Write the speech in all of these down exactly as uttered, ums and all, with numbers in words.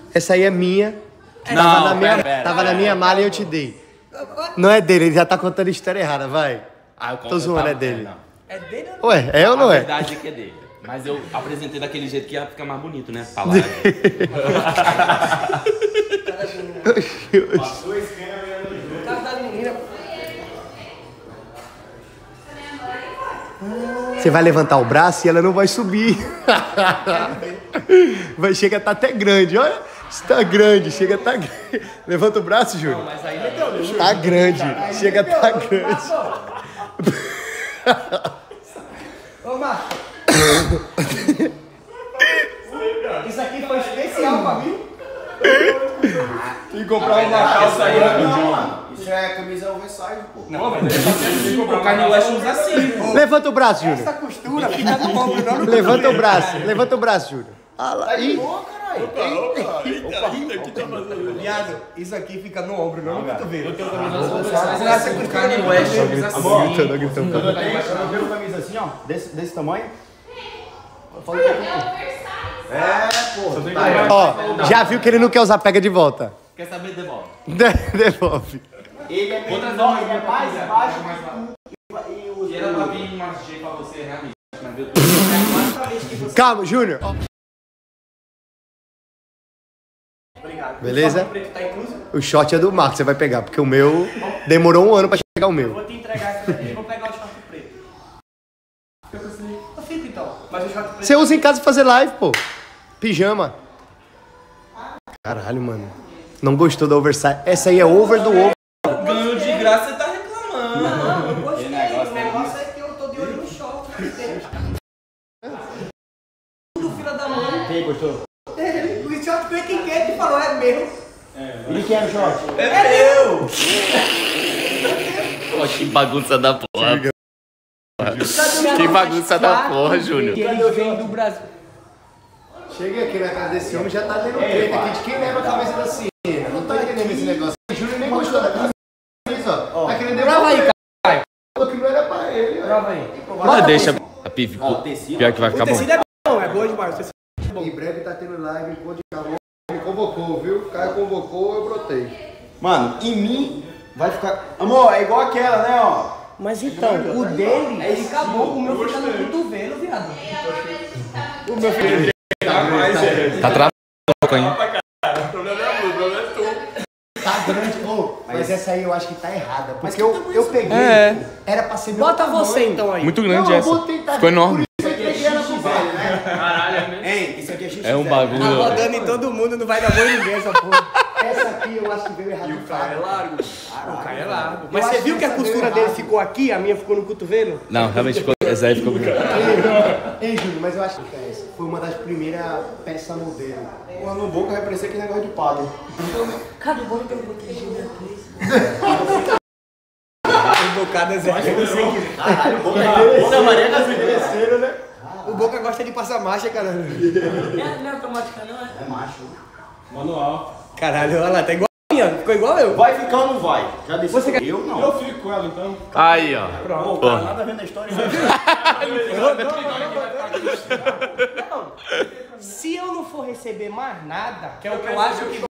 Essa aí é minha. Não, tava na minha, pera, pera, tava pera, na minha pera, mala e eu te dei. Não é dele, ele já tá contando a história errada, vai. Ah, eu conto, Tô zoando, tava, é dele. Não. É dele ou não? Ué, é ou não a é? verdade é que é dele. Mas eu apresentei daquele jeito que ia ficar mais bonito, né? Falar. Passou esse cara no caso da menina. Você vai levantar o braço e ela não vai subir. Vai, chega a tá até grande, olha. Está grande, chega a tá grande. Levanta o braço, Júlio. Não, mas aí meteu, né? Tá grande, chega a tá grande. Ô, Marcos. Isso aqui foi especial pra mim. E comprar uma calça aí, não, mano. Isso é camisa oversize, pô. Não, mas O Kanye West usa assim, pô. Levanta o braço, Júlio. essa costura fica no ombro, não no Levanta o braço, levanta o braço, Júlio. Ah, lá. Ih, Boa, caralho. Opa, eita, eita, que tá fazendo? Viado, isso aqui fica no ombro, não no cotovelo. Mas essa o Kanye West usa assim. gritando, gritando. Eu tenho uma camisa assim, ó, desse, desse tamanho. É, porra. Ó, já viu que ele não quer usar, pega de volta. Quer saber? Devolve. De- Devolve. Ele é Outra menor, não, ele é mais mais baixo mais e o... E era pra vir uma G pra você, né, amigo? Mas eu tô... Calma, Júnior. Obrigado. Beleza? O preto tá incluso? O short é do Marcos, você vai pegar, porque o meu demorou um ano pra chegar o Eu meu. vou te entregar essa daqui e vou pegar o short preto. Eu consegui. Eu fico então. Mas o short preto. Você usa em casa pra fazer live, pô. Pijama. Caralho, mano. Não gostou da oversize. Essa aí é over do over. Ganhou de graça, você tá reclamando. Não, eu gostei. O negócio é que eu tô de olho no short. Tudo filha da mãe. Quem gostou? O short preto quem quer que falou é meu. E quem era o short? É meu! Pô, que bagunça da porra. Que bagunça da porra, Júnior. Que ele vem do Brasil. Cheguei aqui na casa desse homem, já tá tendo treta aqui de quem leva a camisa da Ciena. Não tô entendendo esse negócio. O Júnior nem gostou da camisa, ó. Tá querendo Grava aí, devolver. cara. Falou que não era pra ele, ó. Grava aí. Mas deixa. A pive. Pior que vai ficar O bom. tecido é bom, é boa demais. Você Em breve tá tendo live, enquanto me convocou, viu? O Caio convocou, eu brotei. Mano, em mim vai ficar... Amor, é igual aquela, né, ó. Mas então, o dele, ele acabou, o meu fica no cotovelo, viado. O meu fica... Tá travando um pouco, hein? O problema é o problema é tu. Tá grande, ô. Mas essa aí eu acho que tá errada. Porque eu, eu peguei, É. pô, era pra ser meu Bota tamanho. você então aí. Muito grande Não, eu essa. vou tentar- Ficou enorme. Isso aqui é X L, né? Hein, isso aqui é X X. É um Tá bagulho. rodando em todo mundo, não vai dar bom em ninguém essa porra. Essa aqui eu acho que veio errado. O cara é largo. O cara é largo. Mas Eu você acho viu que que a essa costura veio dele errado. ficou aqui, a minha ficou no cotovelo? Não, realmente ficou. Essa aí ficou bonita. Ei, Júnior, mas eu acho que essa foi uma das primeiras peças modelo. Pô, no boca vai parecer aquele negócio de padre. Cada bolo perguntou que Gilberto Bocadas é. Caralho, boca é boca Maria das Terceiro, né? O Boca gosta de passar marcha, caralho. Não é automática, não é? É macho. Manual. Caralho, olha lá, tá igual a minha, ficou igual eu. Vai ficar ou não vai? Já disse Você quer- eu não. Eu fico com ela então. Aí, ó. Pô, tá nada vendo a história. Não, se eu não for receber mais nada, que é o que eu acho que...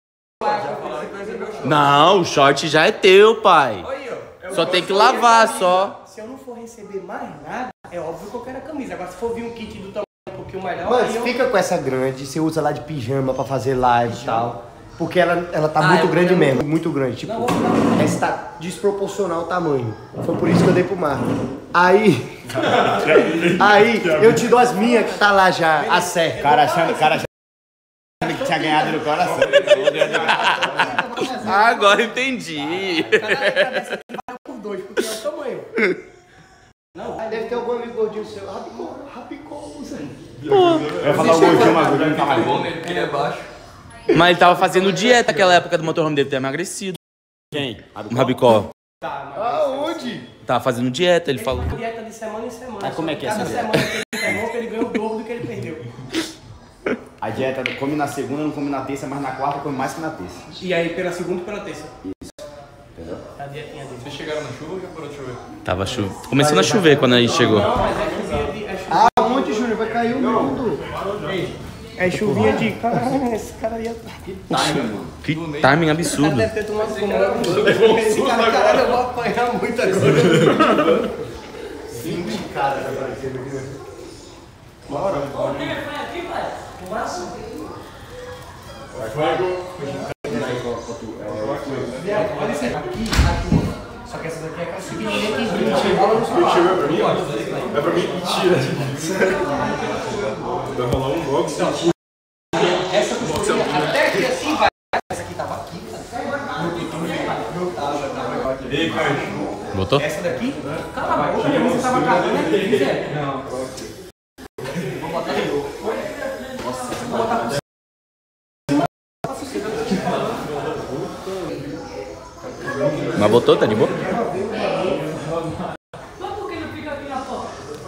Não, o short já é teu, pai. Só tem que lavar, só. Se eu não for receber mais nada, é óbvio que eu quero a camisa. Agora, se for vir um kit do tamanho um pouquinho melhor, Mas aí eu... fica com essa grande, você usa lá de pijama pra fazer live e tal. Porque ela, ela tá Ah, muito eu grande quero mesmo, muito. muito grande. Tipo, Não, vou ficar- essa tá desproporcional o tamanho. Foi por isso que eu dei pro Marco. Aí. Aí, eu te dou as minhas que tá lá já, a certa. Cara achando, cara achando que tinha ganhado no coração. Ah, agora entendi. Cada cabeça aqui vale por dois, porque é o tamanho. Deve ter algum amigo gordinho seu. Rapicou, rapicou, usa. Eu ia falar o gordinho, mas o gordinho não tá mais bom. Ele é baixo. Mas ele tava fazendo dieta naquela época do motorhome dele ter emagrecido. Quem? O Rabicó. Aonde? Tava fazendo dieta, ele falou. Ele faz dieta de semana em semana. Mas como é que é Cada essa dieta? semana que ele interrompe, ele ganha o dobro do que ele perdeu. A dieta come na segunda, não come na terça, mas na quarta come mais que na terça. E aí, pela segunda e pela terça. Entendeu? A dietinha dele. Vocês chegaram na chuva ou já parou de chover? Tava chu... Começando a chover quando a gente chegou. Não, mas é chuvia de... É chuvia Aonde, Júnior? Vai cair o mundo. É chuvinha de... Caralho, esse cara ia... Que timing O absurdo. cara deve ter tomado como esse cara, caralho, eu vou apanhar muito agora. vinte caras aparecendo aqui, né? Ô, Nego, foi aqui, pai? Um braço? Olha isso aqui, aqui. Só que essa daqui é aquela pequenininha que vinte rola no seu. É pra mim, mentira. Vai rolar um box. Essa costurinha até aqui assim vai. Essa aqui tava aqui, Ei, Caio. Botou? essa daqui, cala a boca, você tava cagando aqui, Zé. Não. Vou botar de novo. Nossa, vou botar por cima. Mas botou, tá de boa? Mas por que não fica aqui na porta?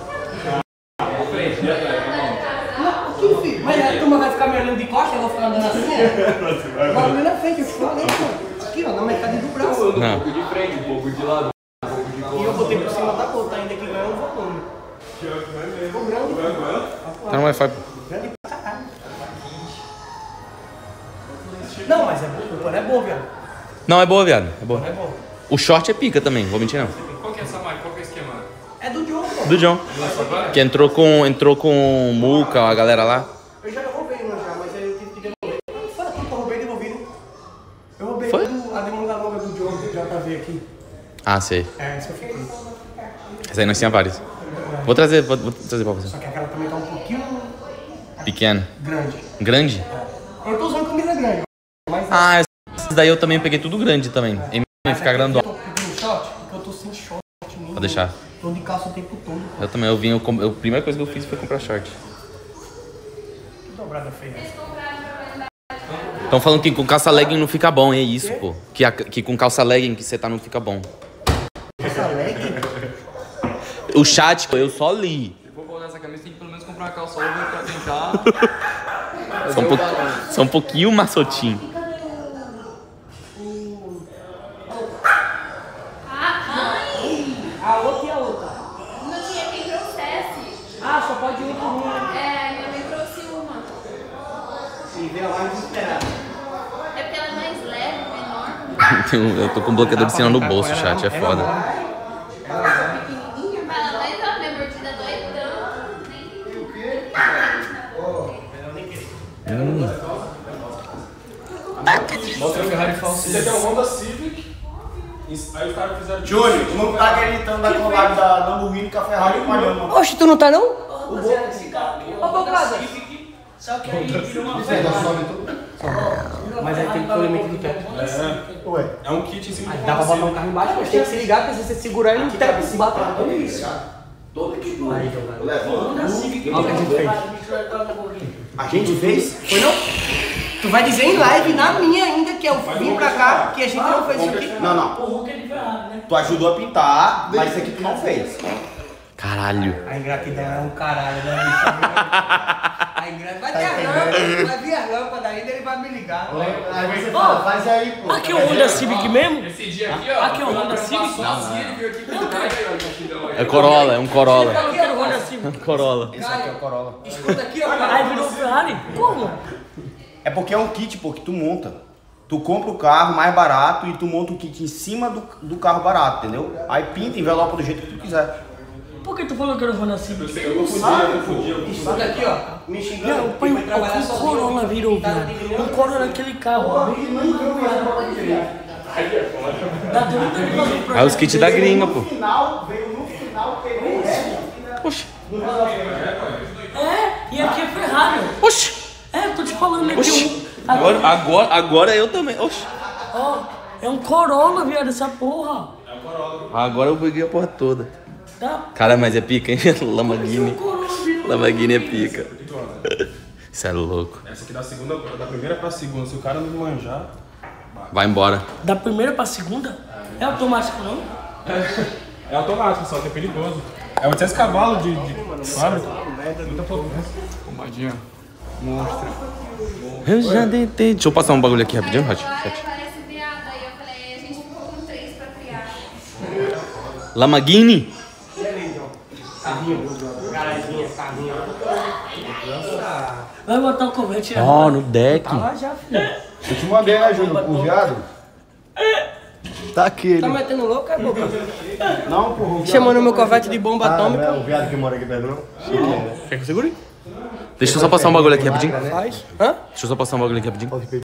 Não, aqui, filho. Mas a turma vai ficar me olhando de costas, eu vou ficar andando assim, é? Vai olhando na frente, eu te falei, pô. Aqui, ó, na metade do braço. Não. Um pouco de frente, um pouco de lado. E eu botei por cima da outra, ainda que ganhou um volume. Ficou grande. Tá no Wi-Fi. Grande pra caralho. Não, mas é bom, o pano é bom, viado. Não, é boa, viado. É O boa. pano é bom. O short é pica também, vou mentir não. Qual que é essa marca? Qual que é o esquema? É do John, pô. Do John. Que entrou com, entrou com o Muca, a galera lá. Eu já roubei uma já, mas aí eu tive que devolver. Fala tudo que eu roubei e devolvi, né? Eu roubei Foi? do, a demanda longa do John, do J V aqui. Ah, sei. É, isso eu fiquei. Essa aí nós tinha vários. Vou trazer, vou, vou trazer pra você. Só que aquela também tá um pouquinho Pequeno. grande. Grande? Eu tô usando camisa grande, mas... Ah, esses daí eu também peguei tudo grande também. Em mim ficar grandão. Eu tô pedindo short, porque eu tô sem short nenhum. Pode deixar. Tô de calça o tempo todo. Pô. Eu também, eu vim, eu, com- eu- a primeira coisa que eu fiz foi comprar short. Que dobrada feia. Estão falando que com calça legging não fica bom, é isso, pô. Que, a- que com calça legging que você tá não fica bom. Essa leg? O chat, pô, eu só li. Se for botar essa camisa, tem que pelo menos comprar uma calça over pra tentar. São um, pouco, são um pouquinho maçotinho. A outra e a outra. Não tinha quem trouxesse. Ah, só pode ir por uma. É, minha mãe trouxe uma. E veio a mais desesperada. É porque ela é mais leve, menor. Tem um- Eu tô com um bloqueador de cena no bolso, chat, é foda. Pequenininha. Fala, mas ó, minha mordida dói tanto. Nem Mostra a Ferrari falsa. Esse aqui é um Honda Civic. Aí os caras fizeram. Júnior, tu não tá acreditando na collab da Lamborghini com a Ferrari com a Lhama. Oxe, tu não tá não? Ô, rapaziada, esse carro aqui, Ô, Bocada. só que aí virou uma Isso aí, nós sobe tudo. Mas aí tem que ter o limite do teto. É, Ué. é um kit em cima Aí de dá pra botar um Civic. carro embaixo, mas tem que se ligar, porque se você segurar ele, o teto se bate. Olha isso. todo que do Aí, jogado. Honda Civic. Olha o que a gente fez. fez. A gente fez? Foi não? Tu vai dizer em live, na minha ainda, que eu vim pra cá, que a gente não fez isso aqui. Não, não. O Hulk é de Ferrari, né? Tu ajudou a pintar, mas isso aqui tu não fez. Caralho. A ingratidão é um caralho, né? A ingratidão vai ter a lâmpada, vai vir a lâmpada ainda, ele vai me ligar. Aí você fala, faz aí, pô. Aqui é o Honda Civic mesmo? Esse dia aqui, ó. Aqui é o Honda Civic? Sozinho, ele veio aqui pintar e aí, ó, o gratidão aí. É Corolla, é um Corolla. Aqui era o Honda Civic. Corolla. Esse aqui é o Corolla. Escuta aqui, ó. Aí virou Ferrari? Como? É porque é um kit, pô, que tu monta. Tu compra o carro mais barato e tu monta o kit em cima do, do carro barato, entendeu? Aí pinta, envelopa do jeito que tu quiser. Por que tu falou que era o Honda Civic? Eu confundi, eu confundi, eu confundi. Escuta aqui, ó. Me xingando. Não, pai, vai trabalhar o sozinho. Corolla virou, Pintada de viado. grana. O Corolla é aquele carro. ó. Dá tempo dele fazer o Aí os kits da gringa, pô. No final, veio no final, pegou o resto. Oxi. É, e aqui é Ferrari. Oxi. É, eu tô te falando aqui. Oxi. Um, Agora, agora, agora eu também. Oxi. ó, é um Corolla, viado, essa porra. Agora eu peguei a porra toda. Tá? Cara, mas é pica, hein? Lamborghini. Um Corolla virou. Lamborghini é pica. Isso é louco. Essa aqui da segunda, da primeira pra segunda. Se o cara não manjar. Vai embora. Da primeira pra segunda? É automático, não? É automático, só que é perigoso. É oitocentos cavalos de, de fábrica. Muita potência. Pombadinha. Monstra. Eu já tentei. Deixa eu passar um bagulho aqui rapidinho, Hot. Agora parece viado. Aí eu falei, a gente ficou com três pra criar. Lamborghini? Carrinho, garaginha, carrinho. Nossa. Vai botar o convite. Ó, no deck. Tá lá já, filho. Eu te mandei, né, Júnior, o viado? Tá aqui, Tá ele. metendo louco, é boca? Não, porra. o viado- Chamando meu corvete de bomba Ah, atômica. não é o viado que mora aqui perto, não? Quer que eu segure? Deixa eu só passar um bagulho aqui rapidinho. Faz. Hã? Deixa eu só passar um bagulho aqui rapidinho.